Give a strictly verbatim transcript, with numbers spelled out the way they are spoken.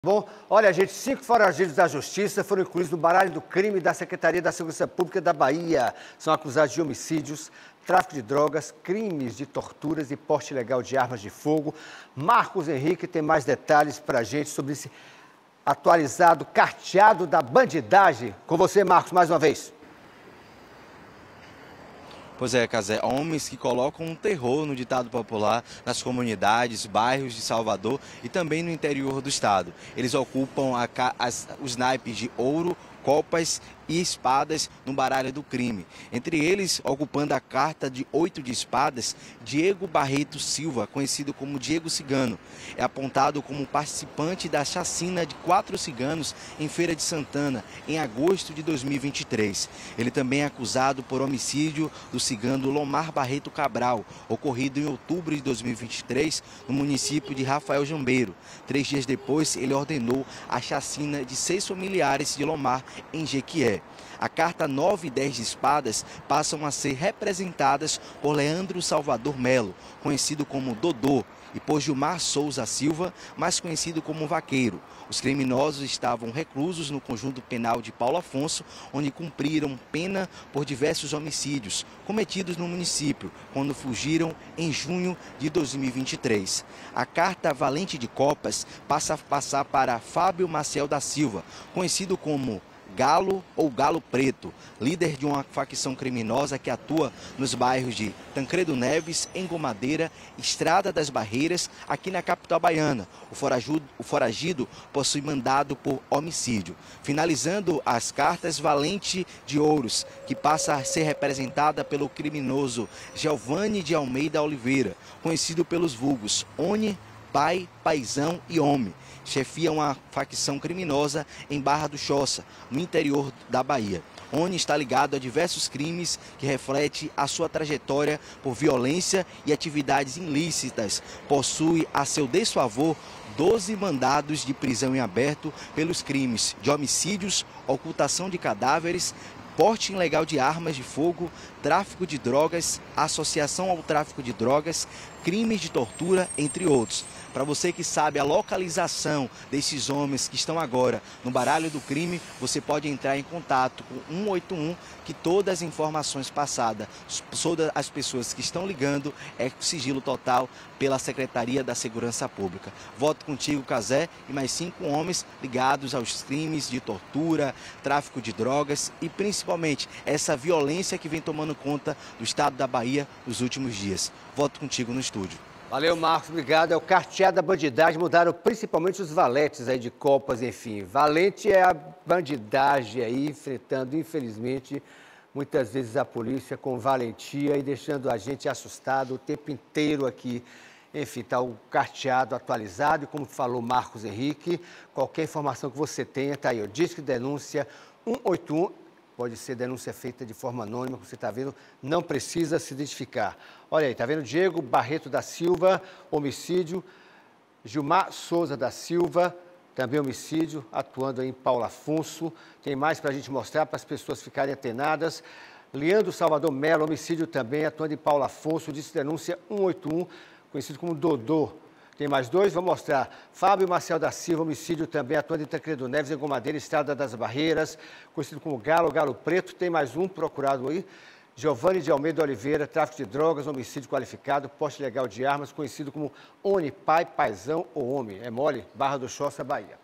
Bom, olha, gente, cinco foragidos da Justiça foram incluídos no baralho do crime da Secretaria da Segurança Pública da Bahia. São acusados de homicídios, tráfico de drogas, crimes de torturas e porte ilegal de armas de fogo. Marcos Henrique tem mais detalhes para a gente sobre esse atualizado carteado da bandidagem. Com você, Marcos, mais uma vez. Pois é, Cazé, homens que colocam um terror no ditado popular nas comunidades, bairros de Salvador e também no interior do estado. Eles ocupam a, as, os naipes de ouro, copas e espadas no baralho do crime. Entre eles, ocupando a carta de oito de espadas, Diego Barreto Silva, conhecido como Diego Cigano. É apontado como participante da chacina de quatro ciganos em Feira de Santana, em agosto de dois mil e vinte e três. Ele também é acusado por homicídio do cigano Lomar Barreto Cabral, ocorrido em outubro de dois mil e vinte e três, no município de Rafael Jambeiro. Três dias depois, ele ordenou a chacina de seis familiares de Lomar em Jequié. A carta nove e dez de espadas passam a ser representadas por Leandro Salvador Melo, conhecido como Dodô, e por Gilmar Souza Silva, mais conhecido como Vaqueiro. Os criminosos estavam reclusos no conjunto penal de Paulo Afonso, onde cumpriram pena por diversos homicídios cometidos no município, quando fugiram em junho de dois mil e vinte e três. A carta Valente de Copas passa a passar para Fábio Maciel da Silva, conhecido como Galo ou Galo Preto, líder de uma facção criminosa que atua nos bairros de Tancredo Neves, Engomadeira, Estrada das Barreiras, aqui na capital baiana. O foragido, o foragido possui mandado por homicídio. Finalizando as cartas, Valente de Ouros, que passa a ser representada pelo criminoso Giovanni de Almeida Oliveira, conhecido pelos vulgos Oni, Pai, Paizão e Homem. Chefia uma facção criminosa em Barra do Choça, no interior da Bahia. Oni está ligado a diversos crimes que reflete a sua trajetória por violência e atividades ilícitas. Possui a seu desfavor doze mandados de prisão em aberto pelos crimes de homicídios, ocultação de cadáveres, porte ilegal de armas de fogo, tráfico de drogas, associação ao tráfico de drogas, crimes de tortura, entre outros. Para você que sabe a localização desses homens que estão agora no baralho do crime, você pode entrar em contato com um oito um, que todas as informações passadas sobre as pessoas que estão ligando é sigilo total pela Secretaria da Segurança Pública. Voto contigo, Cazé, e mais cinco homens ligados aos crimes de tortura, tráfico de drogas e principalmente essa violência que vem tomando conta do estado da Bahia nos últimos dias. Voto contigo no estúdio. Valeu, Marcos, obrigado. É o carteado da bandidagem, mudaram principalmente os valetes aí de copas, enfim. Valente é a bandidagem aí, enfrentando, infelizmente, muitas vezes a polícia com valentia e deixando a gente assustado o tempo inteiro aqui. Enfim, está o carteado atualizado e, como falou Marcos Henrique, qualquer informação que você tenha, está aí, o Disque Denúncia um oito um. Pode ser denúncia feita de forma anônima, como você está vendo, não precisa se identificar. Olha aí, está vendo? Diego Barreto da Silva, homicídio. Gilmar Souza da Silva, também homicídio, atuando aí em Paulo Afonso. Tem mais para a gente mostrar, para as pessoas ficarem atenadas. Leandro Salvador Melo, homicídio também, atuando em Paulo Afonso, disse denúncia um oito um, conhecido como Dodô. Tem mais dois, vou mostrar. Fábio Marcel da Silva, homicídio também, atuando em Tancredo Neves, Engomadeira, Estrada das Barreiras, conhecido como Galo, Galo Preto. Tem mais um procurado aí. Giovanni de Almeida Oliveira, tráfico de drogas, homicídio qualificado, porte ilegal de armas, conhecido como Oni, Pai, Paizão ou Homem. É mole, Barra do Choça, Bahia.